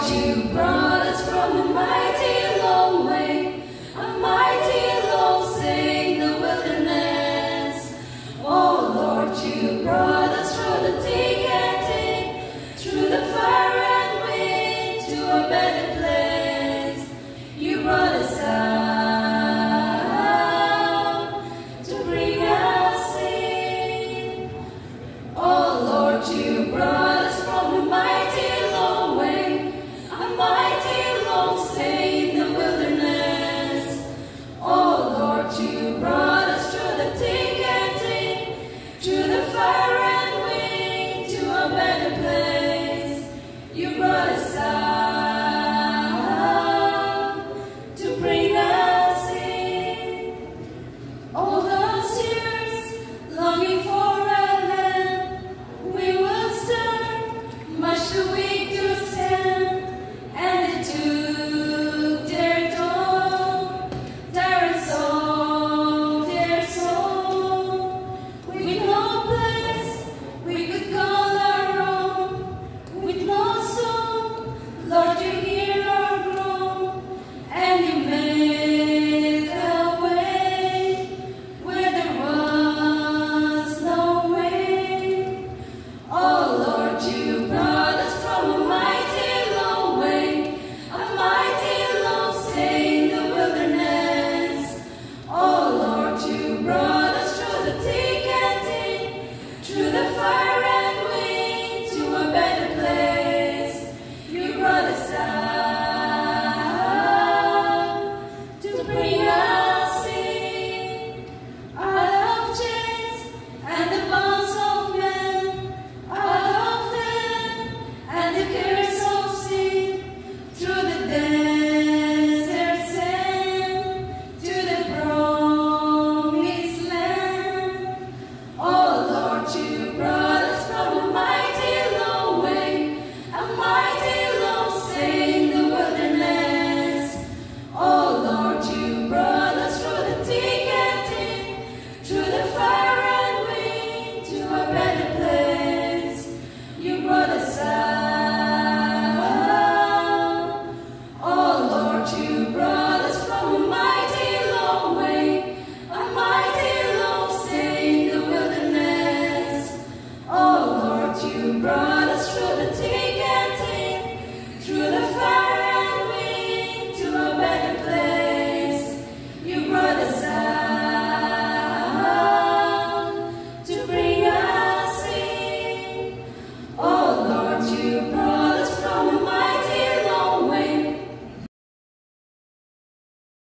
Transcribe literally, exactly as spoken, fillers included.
you brought us from a mighty long way, a mighty long stay in the wilderness. Oh Lord, you brought us through the thick and thin, through the fire and wind, to a better place. You brought us out to bring us in. Oh Lord, you brought us from a mighty long way, a mighty long stay in the wilderness. Oh Lord, you brought us through the thick and thin, through the fire and wind, to a better place. You brought us out to bring us in. All those years longing for a land, we will stand, much too weak to stand, and it took their toll, their soul, their soul. With no place we could call our own, with no soul, Lord, you hear our groan, and you made a way where there was no way. Oh Lord, you brought us from a mighty long way, a mighty long stay in the wilderness. Oh Lord, you brought us through the thick and thin, through the fire and wind, to a better place. You brought us out to bring us in, out of chains and the bonds of men, out of death and the curse of sin, through the desert sand, to the promised land. Oh Lord, you brought